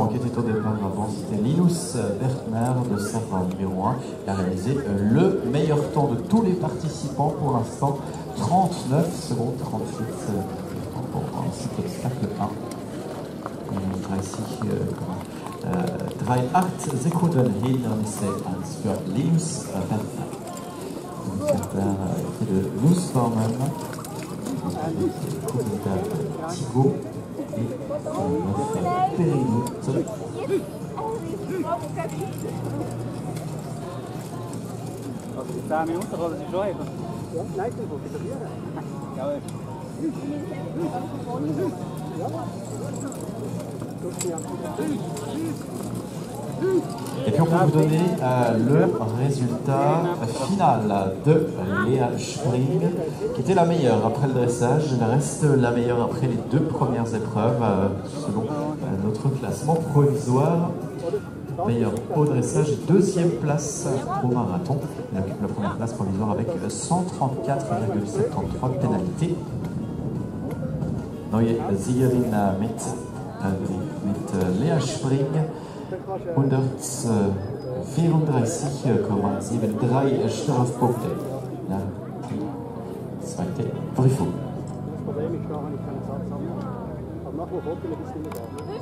qui était au départ avant, c'était Linus Bertner de serve numéro 1, qui a réalisé le meilleur temps de tous les participants pour l'instant, 39 secondes 38 pour cet obstacle 1. Und 3,8 Sekunden Hindernisse für Linus Bertner. Donc c'est de Nussbaumann, Thibaut et Périnot. Also die 10 Minuten kann das schon eben. Ja, nein, ich will probieren. Et puis on peut vous donner le résultat final de Léa Spring, qui était la meilleure après le dressage. Elle reste la meilleure après les 2 premières épreuves, selon notre classement provisoire. Meilleure au dressage, 2e place au marathon. Elle occupe la première place provisoire avec 134,73 de pénalité. Neue Siegerin mit Léa Spring, 134,73 Strafpunkte. Ja, zweite Prüfung. Das Problem ist, da habe ich keinen Satz. Aber nachher Fotos ist es nicht mehr da.